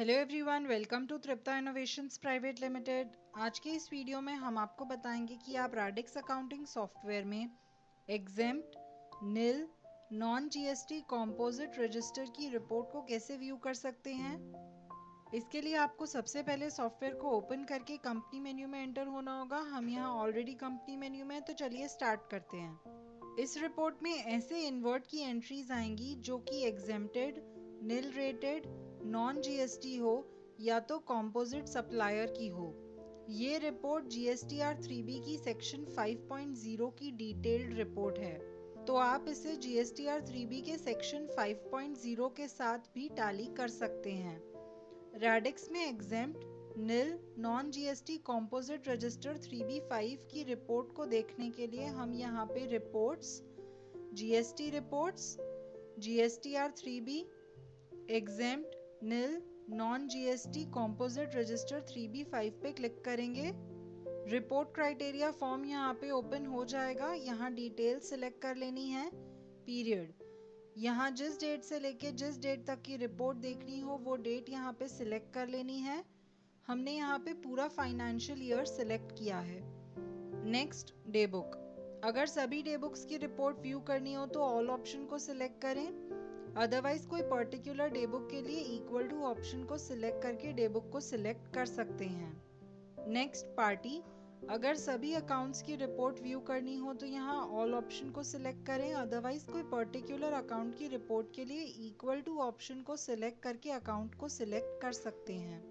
Hello everyone, welcome to Tripta innovations private limited. आज के इस वीडियो में हम आपको बताएंगे कि आप राडिक्स अकाउंटिंग सॉफ्टवेयर में exempt, nil, non GST composite register की रिपोर्ट को कैसे व्यू कर सकते हैं। इसके लिए आपको सबसे पहले सॉफ्टवेयर को ओपन करके कंपनी मेन्यू में एंटर होना होगा। हम यहाँ ऑलरेडी कंपनी मेन्यू में हैं, तो चलिए स्टार्ट करते हैं। इस रिपोर्ट में ऐसे इन्वर्ट की एंट्रीज आएंगी जो कि exempted, nil rated, non GST हो या तो कॉम्पोजिट सप्लायर की हो। ये रिपोर्ट जीएसटीआर 3B की सेक्शन 5.0 की डिटेल्ड रिपोर्ट है, तो आप इसे जीएसटीआर 3B के सेक्शन 5.0 के साथ भी टैली कर सकते हैं। राडिक्स में exempt, nil, non GST composite register 3B5 की रिपोर्ट को देखने के लिए हम यहाँ पे reports, GST reports, GSTR 3B, exempt, nil, non GST composite register 3B5 पे क्लिक करेंगे। रिपोर्ट क्राइटेरिया फॉर्म यहाँ पे ओपन हो जाएगा। यहाँ डिटेल सिलेक्ट कर लेनी है, पीरियड। यहाँ जिस डेट से लेके जिस डेट तक की रिपोर्ट देखनी हो वो डेट यहाँ पे सिलेक्ट कर लेनी है। हमने यहाँ पे पूरा फाइनेंशियल ईयर सिलेक्ट किया है। Next, day book. अगर सभी डे बुक्स की रिपोर्ट व्यू करनी हो तो ऑल ऑप्शन को सिलेक्ट करें, अदरवाइज कोई पर्टिकुलर डे बुक के लिए इक्वल टू ऑप्शन को सिलेक्ट करके डे बुक को सिलेक्ट कर सकते हैं। Next, party. अगर सभी अकाउंट्स की रिपोर्ट व्यू करनी हो तो यहाँ ऑल ऑप्शन को सिलेक्ट करें, अदरवाइज कोई पर्टिकुलर अकाउंट की रिपोर्ट के लिए इक्वल टू ऑप्शन को सिलेक्ट करके अकाउंट को सिलेक्ट कर सकते हैं।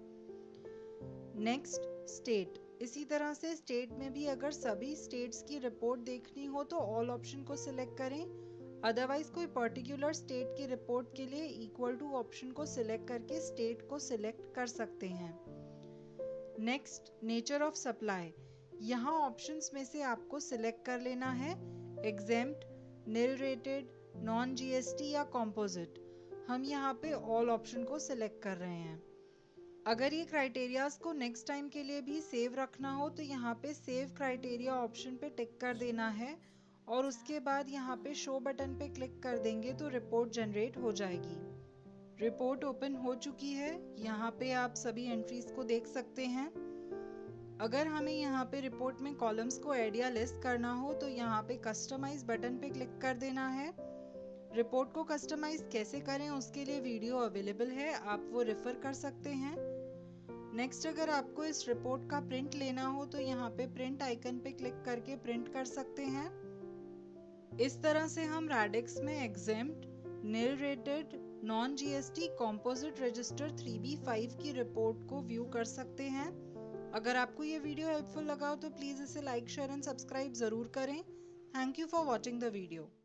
Next, state. इसी तरह से स्टेट में भी अगर सभी स्टेट्स की रिपोर्ट देखनी हो तो ऑल ऑप्शन को सिलेक्ट करें, अदरवाइज कोई पर्टिकुलर स्टेट की रिपोर्ट के लिए इक्वल टू ऑप्शन को सिलेक्ट करके स्टेट को सिलेक्ट कर सकते हैं। Next, nature of supply. यहाँ ऑप्शंस में से आपको सिलेक्ट कर लेना है exempt, nil rated, non GST या कॉम्पोजिट। हम यहाँ पे ऑल ऑप्शन को सिलेक्ट कर रहे हैं। अगर ये क्राइटेरियाज को नेक्स्ट टाइम के लिए भी सेव रखना हो तो यहाँ पे सेव क्राइटेरिया ऑप्शन पे टिक कर देना है और उसके बाद यहाँ पे शो बटन पे क्लिक कर देंगे तो रिपोर्ट जनरेट हो जाएगी। रिपोर्ट ओपन हो चुकी है। यहाँ पे आप सभी एंट्रीज को देख सकते हैं। अगर हमें यहाँ पे रिपोर्ट में कॉलम्स को ऐड या लिस्ट करना हो तो यहाँ पे कस्टमाइज बटन पे क्लिक कर देना है। रिपोर्ट को कस्टमाइज कैसे करें उसके लिए वीडियो अवेलेबल है, आप वो रेफर कर सकते हैं। नेक्स्ट, अगर आपको इस रिपोर्ट का प्रिंट लेना हो तो यहाँ पे प्रिंट आइकन पे क्लिक करके प्रिंट कर सकते हैं। इस तरह से हम राडिक्स में exempt, nil rated, non GST composite register 3B5 की रिपोर्ट को व्यू कर सकते हैं। अगर आपको ये वीडियो हेल्पफुल लगा हो तो प्लीज इसे लाइक, शेयर एंड सब्सक्राइब जरूर करें। Thank you for watching the video.